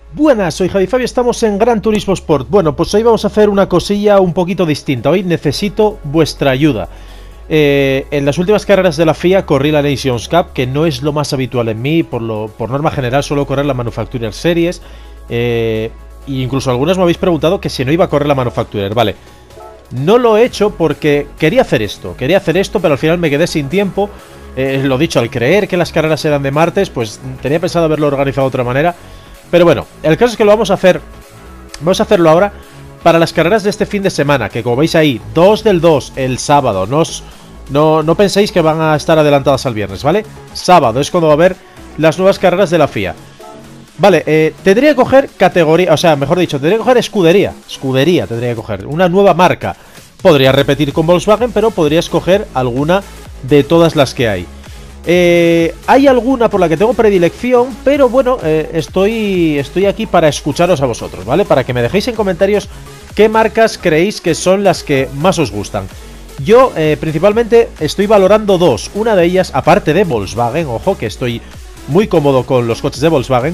Buenas, soy Javi Fabio, estamos en Gran Turismo Sport. Bueno, pues hoy vamos a hacer una cosilla un poquito distinta. Hoy necesito vuestra ayuda. En las últimas carreras de la FIA corrí la Nations Cup, que no es lo más habitual en mí. Por norma general suelo correr la Manufacturer Series. E incluso algunos me habéis preguntado que si no iba a correr la Manufacturer. Vale, no lo he hecho porque quería hacer esto, pero al final me quedé sin tiempo. Lo dicho, al creer que las carreras eran de martes, pues tenía pensado haberlo organizado de otra manera. Pero bueno, el caso es que lo vamos a hacer. Vamos a hacerlo ahora para las carreras de este fin de semana, que como veis ahí, 2 del 2 el sábado. No penséis que van a estar adelantadas al viernes, ¿vale? Sábado es cuando va a haber las nuevas carreras de la FIA. Vale, tendría que coger categoría, o sea, mejor dicho, tendría que coger escudería. Escudería tendría que coger, una nueva marca. Podría repetir con Volkswagen, pero podría escoger alguna de todas las que hay. Hay alguna por la que tengo predilección, pero bueno, estoy aquí para escucharos a vosotros, ¿vale? Para que me dejéis en comentarios qué marcas creéis que son las que más os gustan. Yo principalmente estoy valorando dos. Una de ellas, aparte de Volkswagen, ojo, que estoy muy cómodo con los coches de Volkswagen,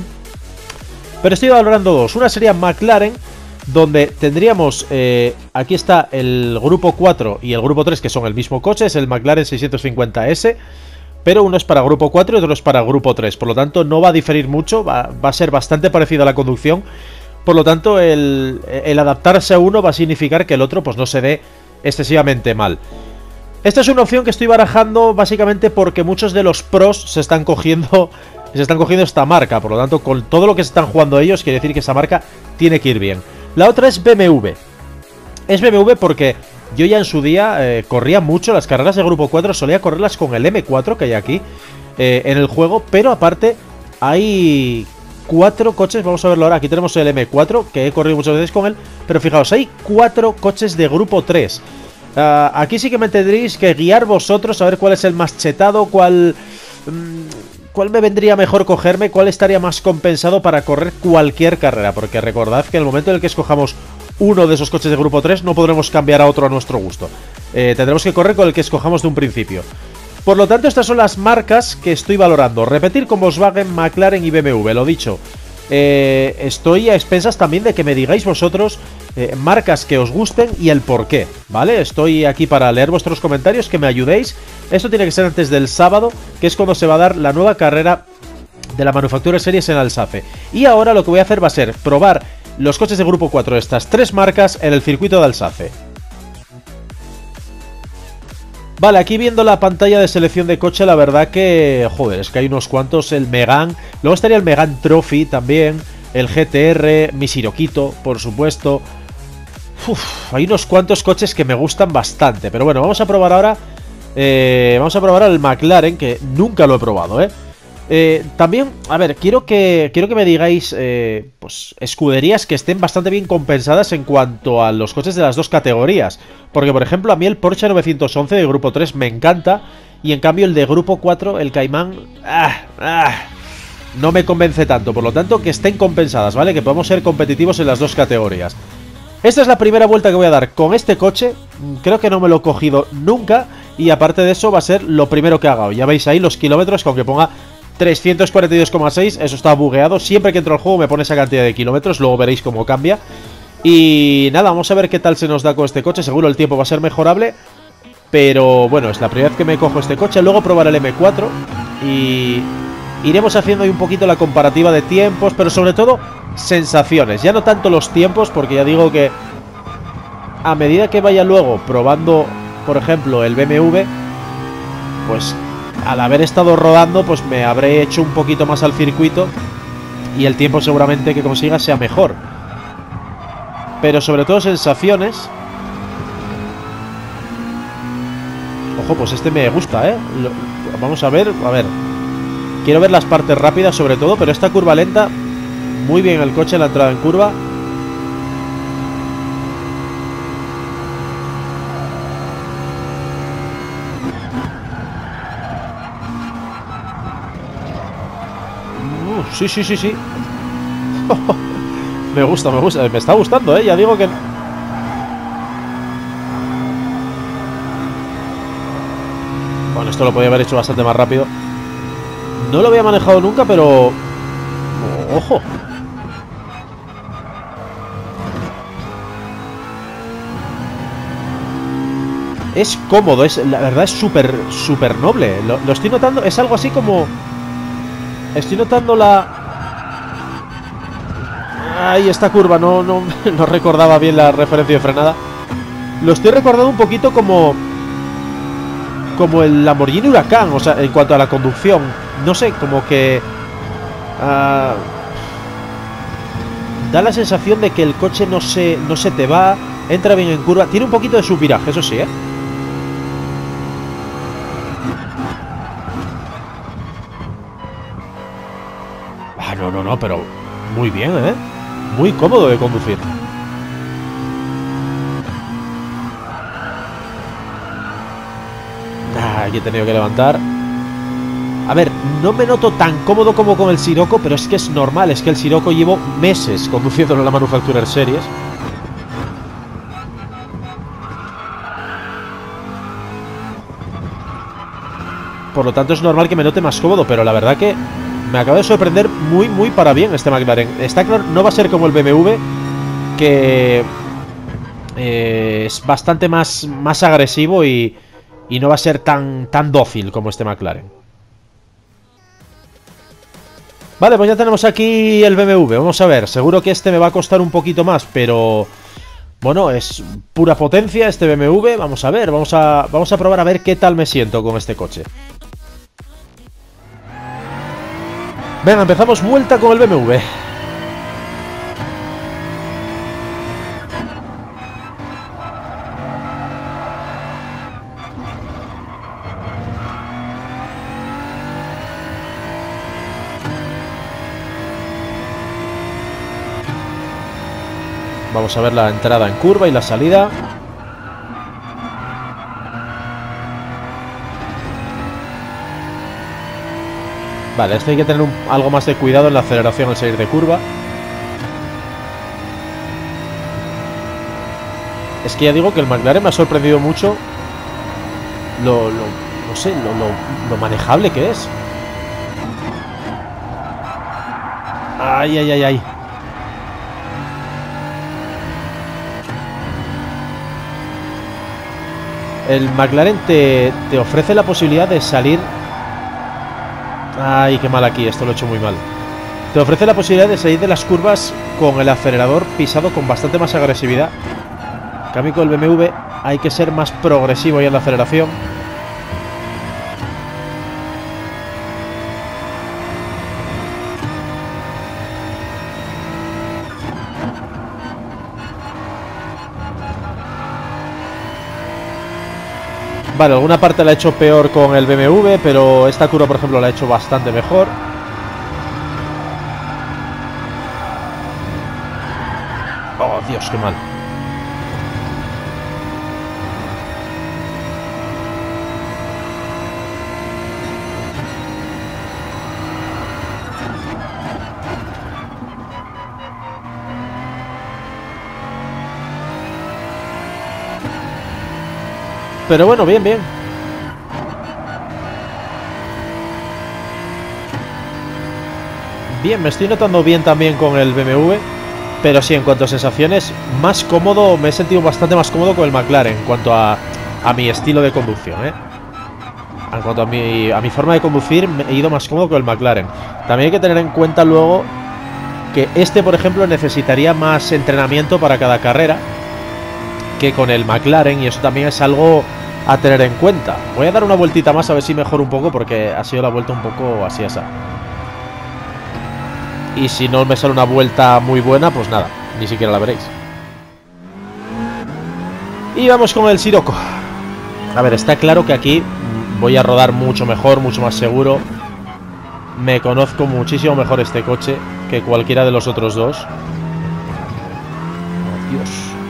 pero estoy valorando dos. Una sería McLaren, donde tendríamos, aquí está el grupo 4 y el grupo 3, que son el mismo coche, es el McLaren 650S. Pero uno es para grupo 4 y otro es para grupo 3. Por lo tanto, no va a diferir mucho. Va a ser bastante parecido a la conducción. Por lo tanto, el adaptarse a uno va a significar que el otro pues no se dé excesivamente mal. Esta es una opción que estoy barajando básicamente porque muchos de los pros se están cogiendo esta marca. Por lo tanto, con todo lo que se están jugando ellos, quiere decir que esa marca tiene que ir bien. La otra es BMW. Es BMW porque yo ya en su día corría mucho las carreras de grupo 4, solía correrlas con el M4 que hay aquí en el juego, pero aparte hay 4 coches, vamos a verlo ahora, aquí tenemos el M4, que he corrido muchas veces con él, pero fijaos, hay 4 coches de grupo 3. Aquí sí que me tendréis que guiar vosotros a ver cuál es el más chetado, cuál me vendría mejor cogerme, cuál estaría más compensado para correr cualquier carrera, porque recordad que en el momento en el que escojamos uno de esos coches de grupo 3 no podremos cambiar a otro a nuestro gusto. Tendremos que correr con el que escojamos de un principio. Por lo tanto, estas son las marcas que estoy valorando. Repetir con Volkswagen, McLaren y BMW. Lo dicho, estoy a expensas también de que me digáis vosotros marcas que os gusten y el por qué, ¿vale? Estoy aquí para leer vuestros comentarios, que me ayudéis. Esto tiene que ser antes del sábado, que es cuando se va a dar la nueva carrera de la Manufacturer Series en Alsace. Y ahora lo que voy a hacer va a ser probar los coches de grupo 4 de estas 3 marcas en el circuito de Alsace. Vale, aquí viendo la pantalla de selección de coche, la verdad que, joder, es que hay unos cuantos. El Megane, luego estaría el Megane Trophy también, el GTR, mi Sirocco, por supuesto. Hay unos cuantos coches que me gustan bastante, pero bueno, vamos a probar ahora el McLaren, que nunca lo he probado, también, a ver, quiero que me digáis pues escuderías que estén bastante bien compensadas en cuanto a los coches de las dos categorías. Porque, por ejemplo, a mí el Porsche 911 de grupo 3 me encanta, y en cambio el de grupo 4, el Cayman, no me convence tanto. Por lo tanto, que estén compensadas, ¿vale? Que podamos ser competitivos en las dos categorías. Esta es la primera vuelta que voy a dar con este coche. Creo que no me lo he cogido nunca, y aparte de eso va a ser lo primero que haga. Ya veis ahí los kilómetros, que aunque ponga 342,6, eso está bugueado. Siempre que entro al juego me pone esa cantidad de kilómetros, luego veréis cómo cambia. Y nada, vamos a ver qué tal se nos da con este coche. Seguro el tiempo va a ser mejorable, pero bueno, es la primera vez que me cojo este coche. Luego probaré el M4 y iremos haciendo ahí un poquito la comparativa de tiempos, pero sobre todo sensaciones. Ya no tanto los tiempos, porque ya digo que a medida que vaya luego probando, por ejemplo, el BMW, pues al haber estado rodando, pues me habré hecho un poquito más al circuito y el tiempo seguramente que consiga sea mejor. Pero sobre todo sensaciones. Ojo, pues este me gusta, vamos a ver, quiero ver las partes rápidas sobre todo, pero esta curva lenta, muy bien el coche en la entrada en curva. Sí. Me gusta, me está gustando, ya digo que... Bueno, esto lo podía haber hecho bastante más rápido. No lo había manejado nunca, pero... Ojo. Es cómodo, la verdad es súper noble. Lo estoy notando, es algo así como... Estoy notando la... Ay, esta curva, no recordaba bien la referencia de frenada. Lo estoy recordando un poquito como el Lamborghini Huracán, o sea, en cuanto a la conducción. No sé, como que... da la sensación de que el coche no se te va, entra bien en curva. Tiene un poquito de subviraje, eso sí, ¿eh? No, pero muy bien, ¿eh? Muy cómodo de conducir. Aquí he tenido que levantar. A ver, no me noto tan cómodo como con el Sirocco, pero es que es normal, es que el Sirocco llevo meses conduciéndolo en la Manufacturer Series. Por lo tanto es normal que me note más cómodo, pero la verdad que me acaba de sorprender muy para bien este McLaren. Está claro, no va a ser como el BMW, que es bastante más agresivo y no va a ser tan dócil como este McLaren. Vale, pues ya tenemos aquí el BMW. Vamos a ver, seguro que este me va a costar un poquito más, pero... Bueno, es pura potencia este BMW. Vamos a ver, vamos a probar a ver qué tal me siento con este coche. Venga, empezamos vuelta con el BMW. Vamos a ver la entrada en curva y la salida. Vale, esto hay que tener algo más de cuidado en la aceleración al salir de curva. Es que ya digo que el McLaren me ha sorprendido mucho no sé, lo manejable que es. Ay. El McLaren te ofrece la posibilidad de salir... Ay, qué mal aquí, esto lo he hecho muy mal. Te ofrece la posibilidad de salir de las curvas con el acelerador pisado con bastante más agresividad. En cambio con el BMW hay que ser más progresivo ahí en la aceleración. Vale, alguna parte la he hecho peor con el BMW, pero esta curva, por ejemplo, la he hecho bastante mejor. Oh, Dios, qué mal. Pero bueno, bien. Bien, me estoy notando bien también con el BMW. Pero sí, en cuanto a sensaciones, más cómodo, me he sentido bastante más cómodo con el McLaren. En cuanto a mi estilo de conducción, ¿eh? En cuanto a mi forma de conducir, me he ido más cómodo con el McLaren. También hay que tener en cuenta luego que este, por ejemplo, necesitaría más entrenamiento para cada carrera que con el McLaren, y eso también es algo a tener en cuenta. Voy a dar una vueltita más a ver si mejoro un poco, porque ha sido la vuelta un poco así. Y si no me sale una vuelta muy buena, pues nada, ni siquiera la veréis. Y vamos con el Sirocco. A ver, está claro que aquí voy a rodar mucho mejor, mucho más seguro. Me conozco muchísimo mejor este coche que cualquiera de los otros dos. Oh, Dios.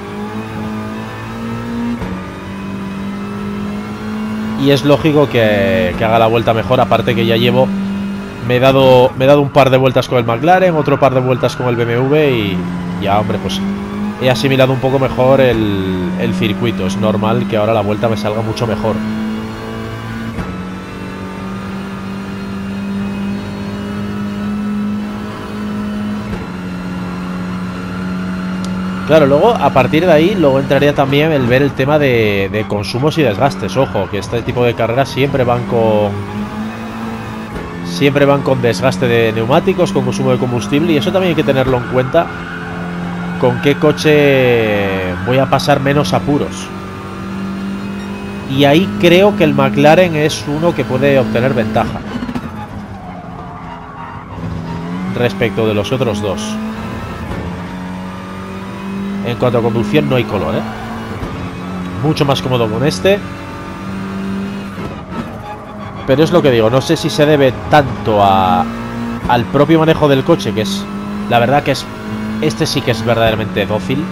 Y es lógico que haga la vuelta mejor, aparte que ya llevo... Me he dado un par de vueltas con el McLaren, otro par de vueltas con el BMW y ya, hombre, pues he asimilado un poco mejor el circuito. Es normal que ahora la vuelta me salga mucho mejor. Claro, luego a partir de ahí luego entraría también el ver el tema de consumos y desgastes. Ojo, que este tipo de carreras siempre van con desgaste de neumáticos, con consumo de combustible, y eso también hay que tenerlo en cuenta. Con qué coche voy a pasar menos apuros. Y ahí creo que el McLaren es uno que puede obtener ventaja respecto de los otros dos. En cuanto a conducción no hay color, ¿eh? Mucho más cómodo con este. Pero es lo que digo, no sé si se debe tanto al propio manejo del coche, que es... La verdad que es... Este sí que es verdaderamente dócil.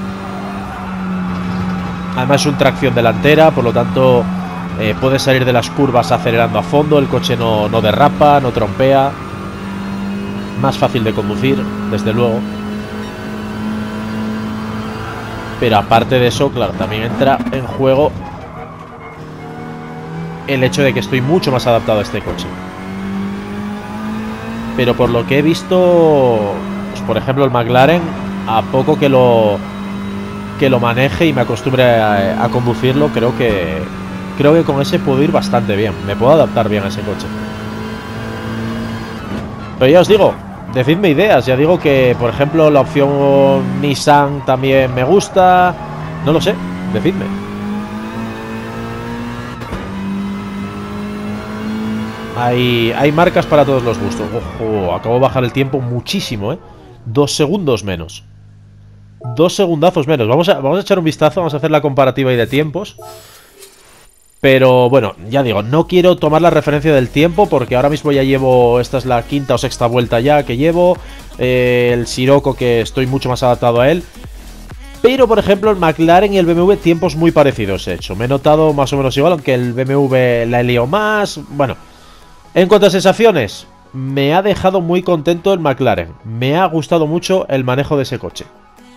Además es un tracción delantera, por lo tanto puede salir de las curvas acelerando a fondo. El coche no derrapa, no trompea. Más fácil de conducir, desde luego. Pero aparte de eso, claro, también entra en juego el hecho de que estoy mucho más adaptado a este coche. Pero por lo que he visto, pues por ejemplo el McLaren, a poco que lo maneje y me acostumbre a conducirlo, creo que con ese puedo ir bastante bien. Me puedo adaptar bien a ese coche. Pero ya os digo, decidme ideas. Ya digo que, por ejemplo, la opción Nissan también me gusta. No lo sé, decidme. Hay marcas para todos los gustos. Ojo, acabo de bajar el tiempo muchísimo, 2 segundos menos. 2 segundazos menos. Vamos a echar un vistazo, vamos a hacer la comparativa ahí de tiempos. Pero bueno, ya digo, no quiero tomar la referencia del tiempo porque ahora mismo ya llevo... Esta es la quinta o sexta vuelta ya que llevo. El Sirocco, que estoy mucho más adaptado a él. Pero por ejemplo el McLaren y el BMW tiempos muy parecidos he hecho. Me he notado más o menos igual, aunque el BMW la he liado más. Bueno, en cuanto a sensaciones, me ha dejado muy contento el McLaren. Me ha gustado mucho el manejo de ese coche.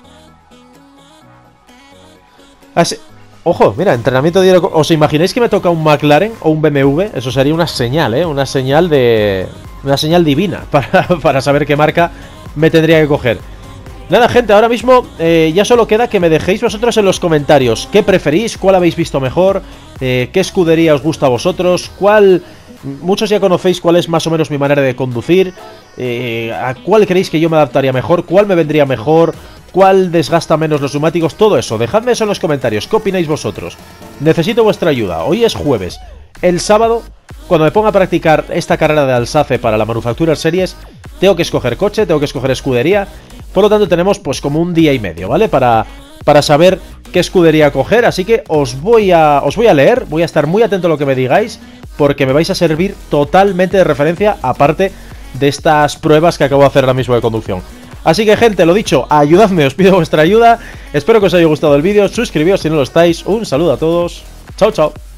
Así... Ojo, mira, entrenamiento diario. ¿Os imagináis que me toca un McLaren o un BMW? Eso sería una señal, una señal divina para saber qué marca me tendría que coger. Nada, gente, ahora mismo ya solo queda que me dejéis vosotros en los comentarios qué preferís, cuál habéis visto mejor, qué escudería os gusta a vosotros, muchos ya conocéis cuál es más o menos mi manera de conducir, a cuál creéis que yo me adaptaría mejor, cuál me vendría mejor, cuál desgasta menos los neumáticos, todo eso. Dejadme eso en los comentarios, ¿qué opináis vosotros? Necesito vuestra ayuda. Hoy es jueves. El sábado, cuando me ponga a practicar esta carrera de Alsace para la Manufacturer Series, tengo que escoger coche, tengo que escoger escudería. Por lo tanto tenemos pues como un día y medio, ¿vale? Para saber qué escudería coger. Así que os voy a leer, voy a estar muy atento a lo que me digáis, porque me vais a servir totalmente de referencia, aparte de estas pruebas que acabo de hacer ahora mismo de conducción. Así que, gente, lo dicho, ayudadme, os pido vuestra ayuda. Espero que os haya gustado el vídeo, suscribíos si no lo estáis. Un saludo a todos. Chao, chao.